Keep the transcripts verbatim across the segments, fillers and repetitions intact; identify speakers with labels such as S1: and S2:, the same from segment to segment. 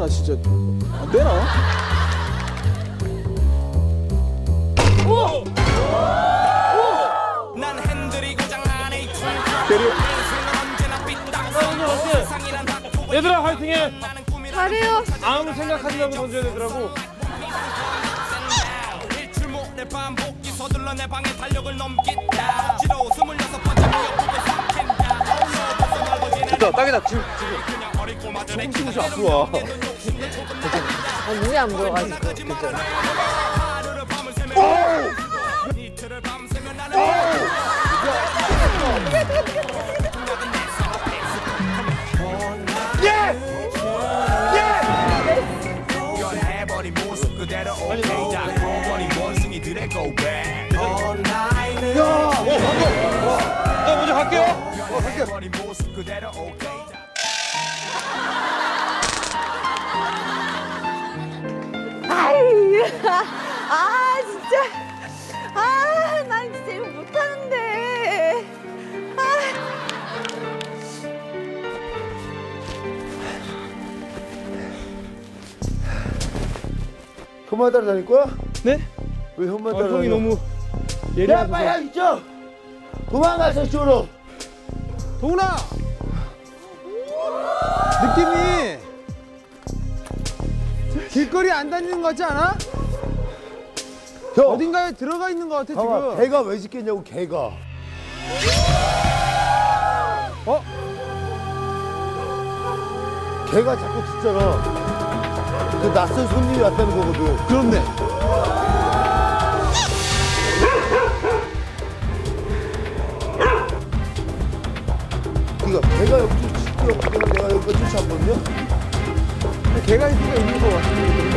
S1: 나 진짜 안 되나? 오! 오! 난 핸들이 고장 안에 대리. 얘들아 화이팅해.
S2: 잘해요.
S1: 아무 생각하지 말고 던져야 되더라고. 됐다, 딱이다. 지금 지금. 조금씩 앞으로 와.
S2: 아, 눈이 안 보여가지고. 그죠?
S1: 나 먼저 갈게요. 어, 갈게요.
S2: 아이, 아 진짜, 아, 난 진짜 이거 못하는데. 아.
S3: 형만 따라다닐 거야?
S1: 네?
S3: 왜 형만
S1: 아,
S3: 따라다녀?
S1: 형이 너무
S3: 야
S1: 예리하셔서.
S3: 빨리 이쪽! 도망가서 쪽으로!
S1: 동훈아! 느낌이 길거리 안 다니는 것 같지 않아?
S3: 형!
S1: 어딘가에 들어가 있는 것 같아
S3: 봐봐,
S1: 지금.
S3: 개가 왜 짖겠냐고 개가.
S1: 어?
S3: 개가 자꾸 짖잖아. 그 낯선 손님이 왔다는 거거든.
S1: 그렇네.
S3: 그러니까 개가 여기 좀 짖더라고. 내가 여기까지 쫓아왔거든요.
S1: 개가 있으니까 있는 것 같은데.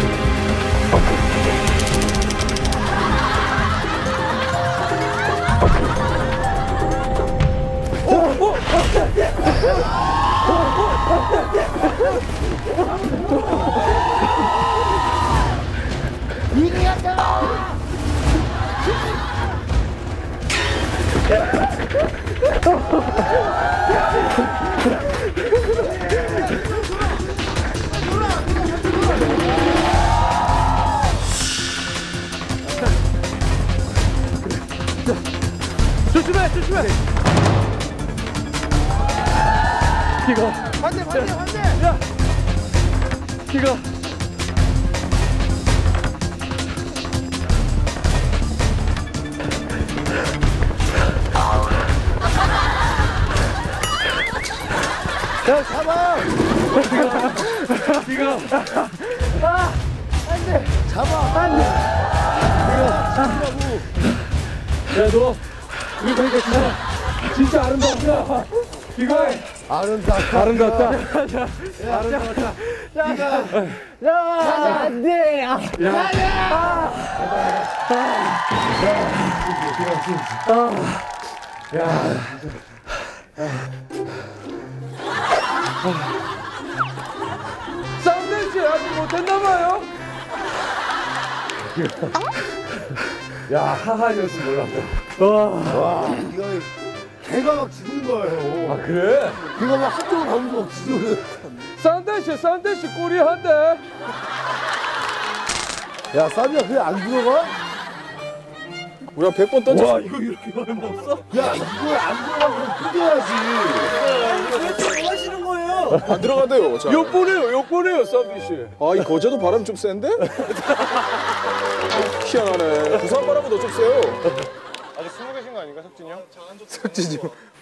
S1: 조심해, 조심해. 이거 반대, 반대, 반대. 야, 이거.
S3: 야, 잡아!
S1: 이거.
S3: 아, 안 돼! 잡아! 안 돼! 이거, 잡으라고!
S1: 야, 너 이거 보니까 진짜 진짜 아름답다. 이거
S3: 아름답다.
S1: 아름답다.
S3: 아름답다.
S2: 야, 야, 안 돼. 야,
S1: 쌍대씨 아직 못했나봐요. 야, 하하였으면 몰랐다. 와,
S3: 와, 이거 개가 막 짖는 거예요.
S1: 아 그래?
S3: 그거 막 한쪽으로 가면서 막 짖어요.
S1: 쌍대씨, 쌍대씨 꼬리 한 대.
S3: 야, 쌈이야, 그게 안 들어가?
S1: 우리가 백 번 던졌어. 와, 이거 이렇게 많이 먹었어?
S3: 야, 이걸 안 들어가면 뜯어야지.
S4: 뭐 하시는 거예요?
S1: 안 들어간대요. 자. 욕보네요, 욕보네요, 쌍대씨. 아, 이 거제도 바람 좀 센데? 희한하네. 부산 바람은 더 좀 세요.
S5: 아직 숨어 계신 거 아닌가, 석진이 형?
S1: 석진이 형.